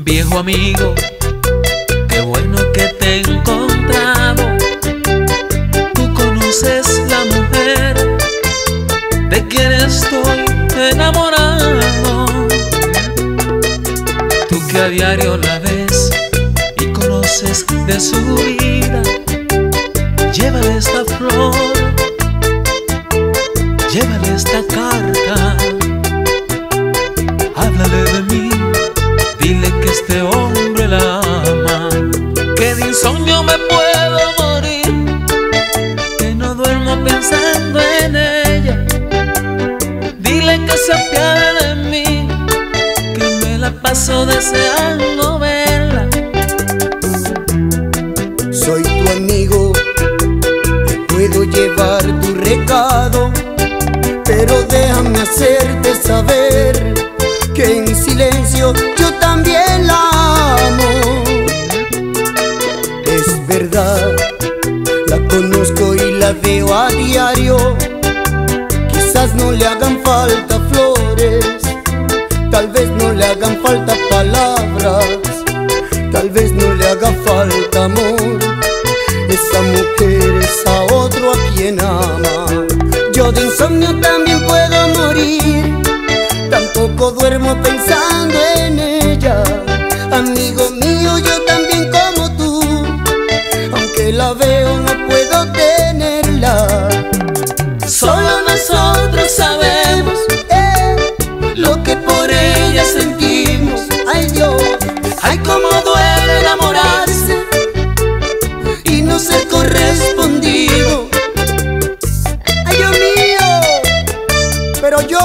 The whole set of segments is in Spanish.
Viejo amigo, qué bueno que te he encontrado. Tú conoces la mujer de quien estoy enamorado. Tú que a diario la ves y conoces de su vida, llévale esta flor, llévale esta carta, háblale de mí, dile que este hombre la ama, que de insomnio me puedo morir, que no duermo pensando en ella. Dile que se apiade de mí, que me la paso deseando verla. Soy tu amigo, te puedo llevar tu recado, pero déjame hacerte saber que en silencio yo también la amo. Es verdad, la conozco y la veo a diario. Quizás no le hagan falta flores, tal vez no le hagan falta palabras, tal vez no le haga falta amor. Esa mujer es a otro a quien ama. Yo de insomnio también puedo morir, tampoco duermo pensando en ella. Amigo mío, yo también como tú, aunque la veo no puedo tenerla. Solo nosotros sabemos lo que por ella sentimos. Ay Dios, ay cómo duele enamorarse y no ser correspondido. Ay Dios mío, pero yo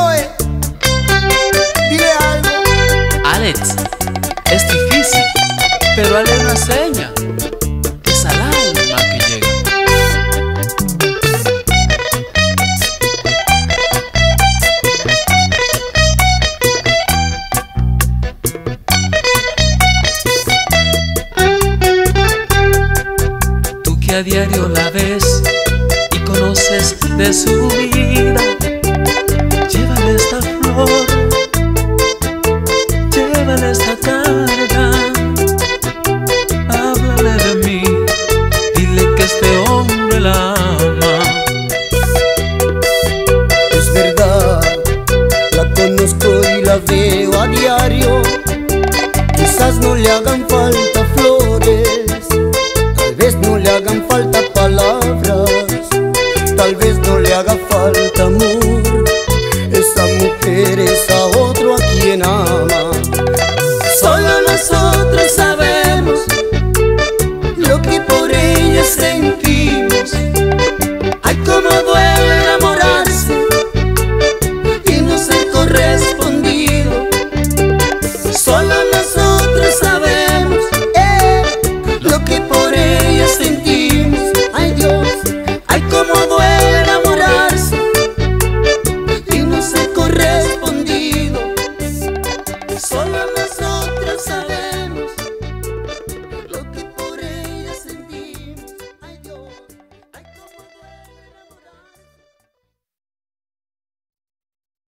dile algo. Alex, es difícil, pero hazle una seña, es al alma que llega. Tú que a diario la ves y conoces de su vida, llévale esta flor, llévale esta carga, háblale de mí, dile que este hombre la ama. Es verdad, la conozco y la veo a diario. Quizás no le hagan falta flores, tal vez no le hagan falta palabras, tal vez no le haga falta amor. Esa mujer es a otro a quien ama. Solo nosotros sabemos lo que por ella sentimos. Ay, cómo duele enamorarse y no ser correspondido. Solo nosotros sabemos lo que por ella sentimos. Ay Dios, ay cómo duele enamorarse y no ser correspondido. Solo nosotros sabemos.